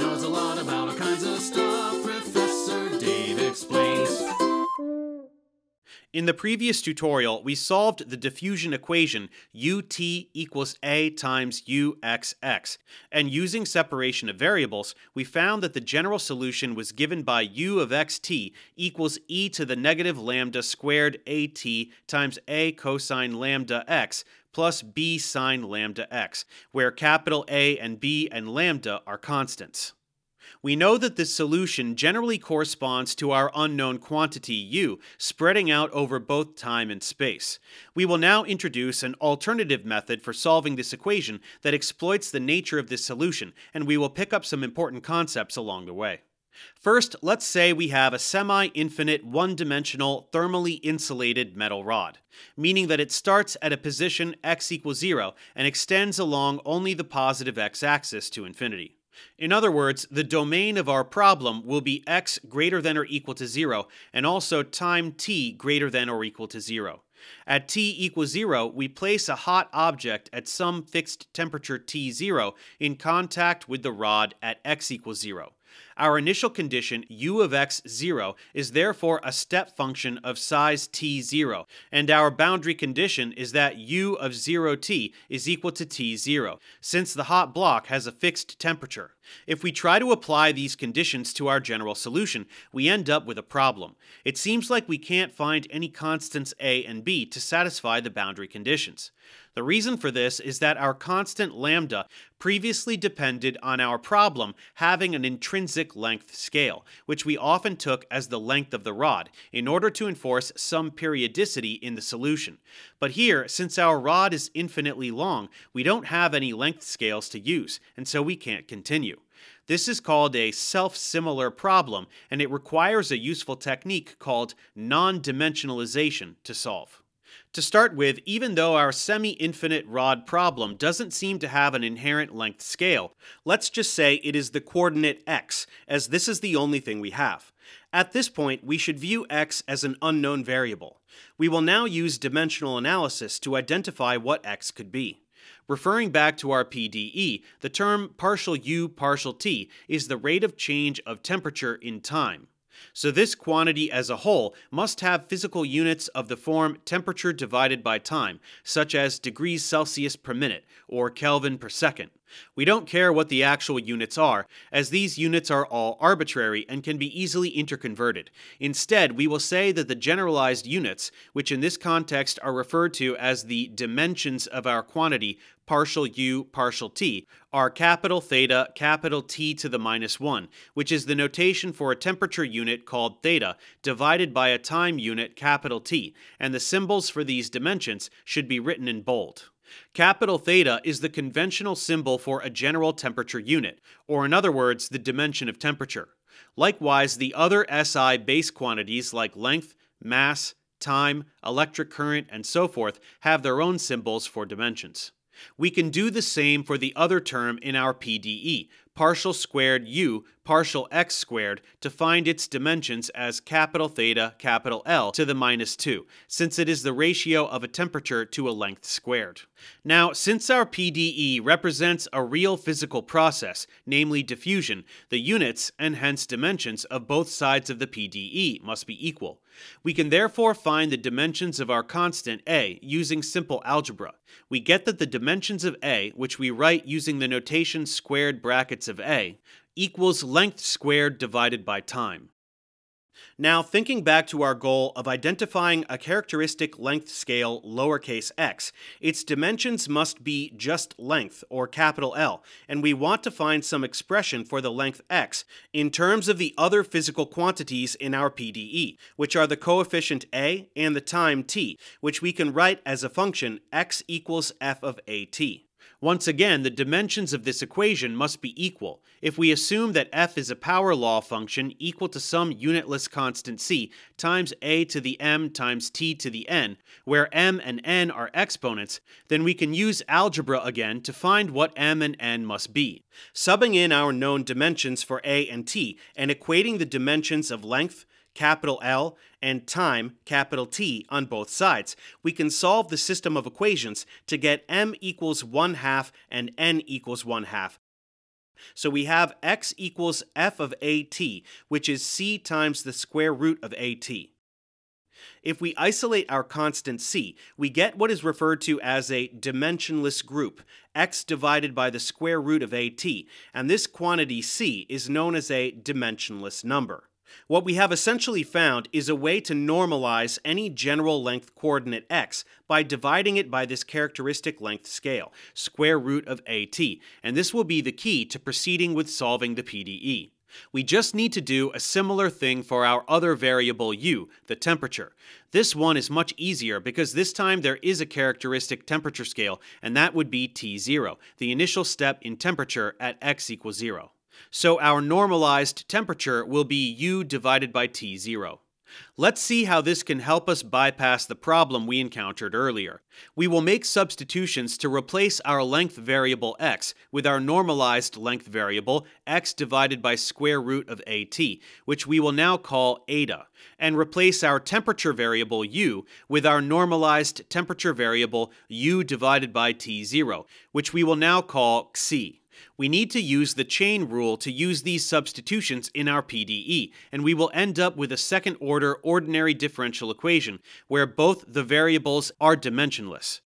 knows a lot about all kinds of stuff. Professor Dave explains. In the previous tutorial, we solved the diffusion equation ut equals a times uxx, and using separation of variables, we found that the general solution was given by u of xt equals e to the negative lambda squared at times a cosine lambda x plus b sine lambda x, where capital A and B and lambda are constants. We know that this solution generally corresponds to our unknown quantity u, spreading out over both time and space. We will now introduce an alternative method for solving this equation that exploits the nature of this solution, and we will pick up some important concepts along the way. First, let's say we have a semi-infinite, one-dimensional, thermally insulated metal rod, meaning that it starts at a position x equals 0 and extends along only the positive x-axis to infinity. In other words, the domain of our problem will be x greater than or equal to 0 and also time t greater than or equal to 0. At t equals 0, we place a hot object at some fixed temperature T0 in contact with the rod at x equals 0. Our initial condition, u of x 0, is therefore a step function of size t0, and our boundary condition is that u of 0t is equal to t0, since the hot block has a fixed temperature. If we try to apply these conditions to our general solution, we end up with a problem. It seems like we can't find any constants a and b to satisfy the boundary conditions. The reason for this is that our constant lambda previously depended on our problem having an intrinsic length scale, which we often took as the length of the rod, in order to enforce some periodicity in the solution. But here, since our rod is infinitely long, we don't have any length scales to use, and so we can't continue. This is called a self-similar problem, and it requires a useful technique called non-dimensionalization to solve. To start with, even though our semi-infinite rod problem doesn't seem to have an inherent length scale, let's just say it is the coordinate x, as this is the only thing we have. At this point, we should view x as an unknown variable. We will now use dimensional analysis to identify what x could be. Referring back to our PDE, the term partial u partial t is the rate of change of temperature in time. So this quantity as a whole must have physical units of the form temperature divided by time, such as degrees Celsius per minute or Kelvin per second. We don't care what the actual units are, as these units are all arbitrary and can be easily interconverted. Instead, we will say that the generalized units, which in this context are referred to as the dimensions of our quantity partial u partial t, are capital theta capital T to the minus 1, which is the notation for a temperature unit called theta divided by a time unit capital T, and the symbols for these dimensions should be written in bold. Capital theta is the conventional symbol for a general temperature unit, or in other words, the dimension of temperature. Likewise, the other SI base quantities like length, mass, time, electric current, and so forth have their own symbols for dimensions. We can do the same for the other term in our PDE, partial squared u partial x squared, to find its dimensions as capital theta capital L to the minus 2, since it is the ratio of a temperature to a length squared. Now, since our PDE represents a real physical process, namely diffusion, the units, and hence dimensions, of both sides of the PDE must be equal. We can therefore find the dimensions of our constant a using simple algebra. We get that the dimensions of a, which we write using the notation squared brackets of a, equals length squared divided by time. Now, thinking back to our goal of identifying a characteristic length scale lowercase x, its dimensions must be just length, or capital L, and we want to find some expression for the length x in terms of the other physical quantities in our PDE, which are the coefficient a and the time t, which we can write as a function x equals f of at. Once again, the dimensions of this equation must be equal. If we assume that f is a power law function equal to some unitless constant c times a to the m times t to the n, where m and n are exponents, then we can use algebra again to find what m and n must be. Subbing in our known dimensions for a and t and equating the dimensions of length, capital L, and time, capital T, on both sides, we can solve the system of equations to get m equals 1/2 and n equals 1/2. So we have x equals f of at, which is c times the square root of at. If we isolate our constant c, we get what is referred to as a dimensionless group, x divided by the square root of at, and this quantity c is known as a dimensionless number. What we have essentially found is a way to normalize any general length coordinate x by dividing it by this characteristic length scale, square root of at, and this will be the key to proceeding with solving the PDE. We just need to do a similar thing for our other variable u, the temperature. This one is much easier because this time there is a characteristic temperature scale, and that would be T0, the initial step in temperature at x equals 0. So our normalized temperature will be u divided by T0. Let's see how this can help us bypass the problem we encountered earlier. We will make substitutions to replace our length variable x with our normalized length variable x divided by square root of at, which we will now call eta, and replace our temperature variable u with our normalized temperature variable u divided by T0, which we will now call xi. We need to use the chain rule to use these substitutions in our PDE, and we will end up with a second-order ordinary differential equation where both the variables are dimensionless.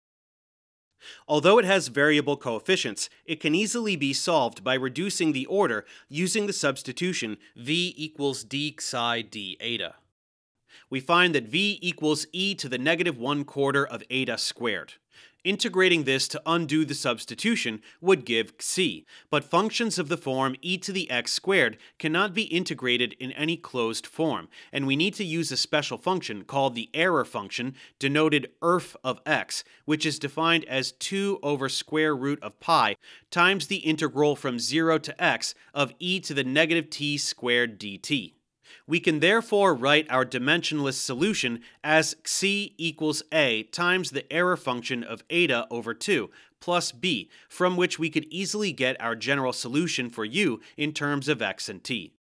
Although it has variable coefficients, it can easily be solved by reducing the order using the substitution v equals d psi d eta. We find that v equals e to the negative 1/4 of eta squared. Integrating this to undo the substitution would give xi, but functions of the form e to the x squared cannot be integrated in any closed form, and we need to use a special function called the error function, denoted erf of x, which is defined as 2 over square root of pi times the integral from 0 to x of e to the negative t squared dt. We can therefore write our dimensionless solution as xi equals a times the error function of eta over 2 plus b, from which we could easily get our general solution for u in terms of x and t.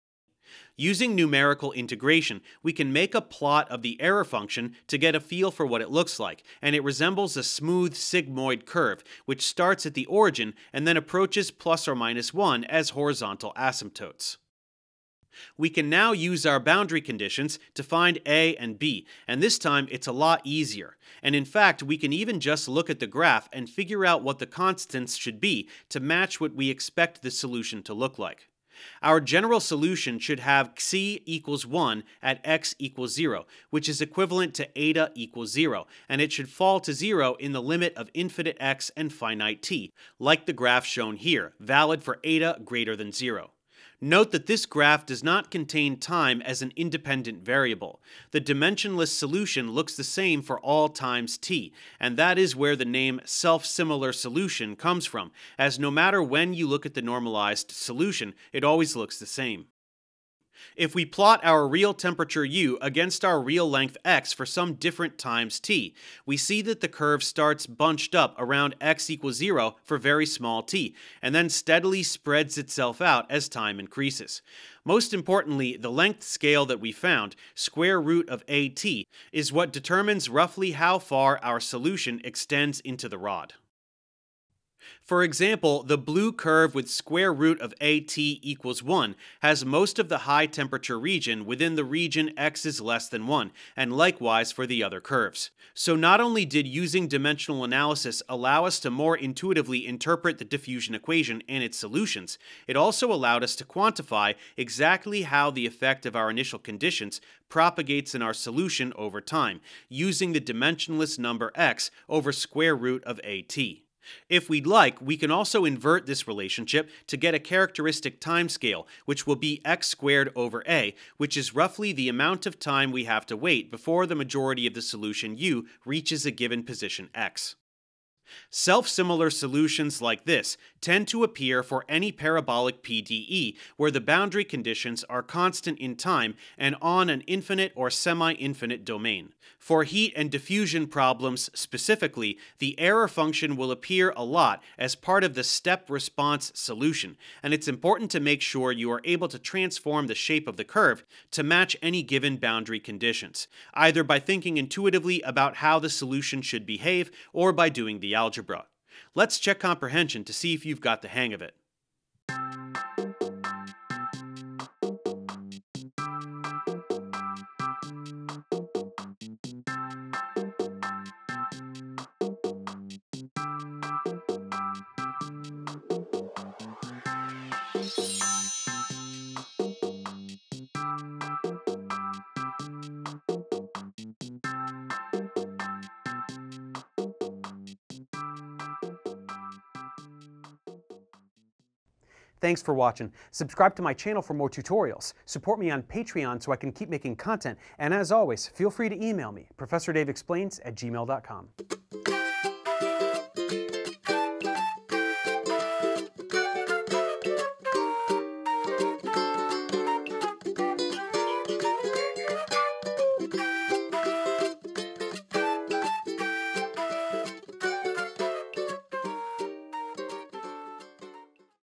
Using numerical integration, we can make a plot of the error function to get a feel for what it looks like, and it resembles a smooth sigmoid curve, which starts at the origin and then approaches plus or minus 1 as horizontal asymptotes. We can now use our boundary conditions to find a and b, and this time it's a lot easier. And in fact, we can even just look at the graph and figure out what the constants should be to match what we expect the solution to look like. Our general solution should have xi equals 1 at x equals 0, which is equivalent to eta equals 0, and it should fall to 0 in the limit of infinite x and finite t, like the graph shown here, valid for eta greater than 0. Note that this graph does not contain time as an independent variable. The dimensionless solution looks the same for all times t, and that is where the name self-similar solution comes from, as no matter when you look at the normalized solution, it always looks the same. If we plot our real temperature u against our real length x for some different times t, we see that the curve starts bunched up around x equals 0 for very small t, and then steadily spreads itself out as time increases. Most importantly, the length scale that we found, square root of at, is what determines roughly how far our solution extends into the rod. For example, the blue curve with square root of at equals 1 has most of the high temperature region within the region x is less than 1, and likewise for the other curves. So not only did using dimensional analysis allow us to more intuitively interpret the diffusion equation and its solutions, it also allowed us to quantify exactly how the effect of our initial conditions propagates in our solution over time, using the dimensionless number x over square root of at. If we'd like, we can also invert this relationship to get a characteristic timescale, which will be x squared over a, which is roughly the amount of time we have to wait before the majority of the solution u reaches a given position x. Self-similar solutions like this tend to appear for any parabolic PDE where the boundary conditions are constant in time and on an infinite or semi-infinite domain. For heat and diffusion problems specifically, the error function will appear a lot as part of the step response solution, and it's important to make sure you are able to transform the shape of the curve to match any given boundary conditions, either by thinking intuitively about how the solution should behave or by doing the algebra. Let's check comprehension to see if you've got the hang of it. Thanks for watching. Subscribe to my channel for more tutorials. Support me on Patreon so I can keep making content. And as always, feel free to email me, ProfessorDaveExplains@gmail.com.